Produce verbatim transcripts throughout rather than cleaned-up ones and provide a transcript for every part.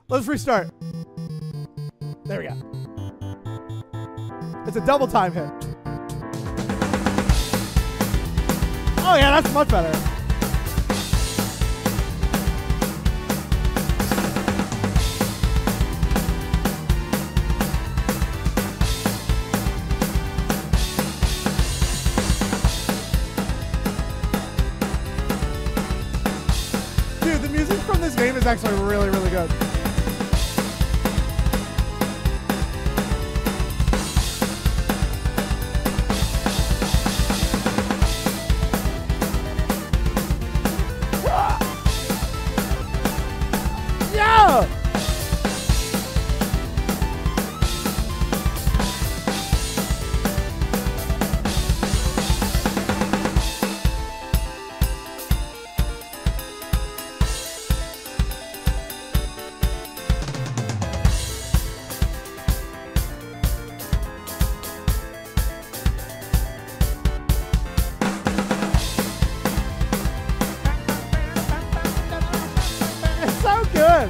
Let's restart. There we go. It's a double time hit. Oh yeah, that's much better. Dude, the music from this game is actually really, really good. Yeah! It's so good.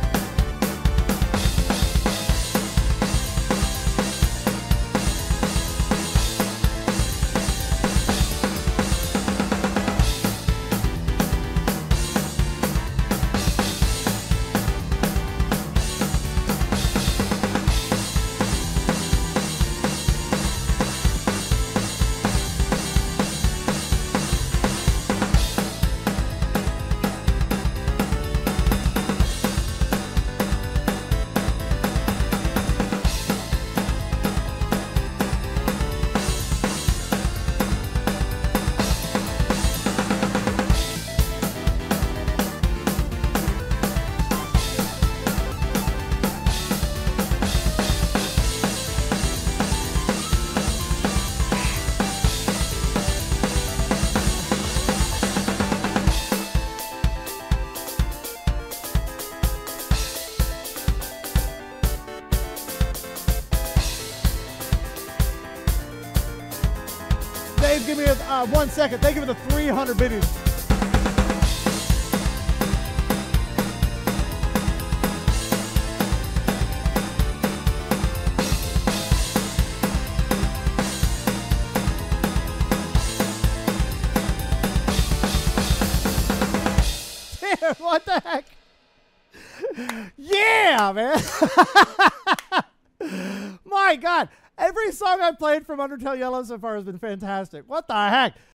Dave, give me a, uh, one second. Thank you for the three hundred biddies. Dude, what the heck? Yeah, man. My God. Every song I've played from Undertale Yellow so far has been fantastic. What the heck?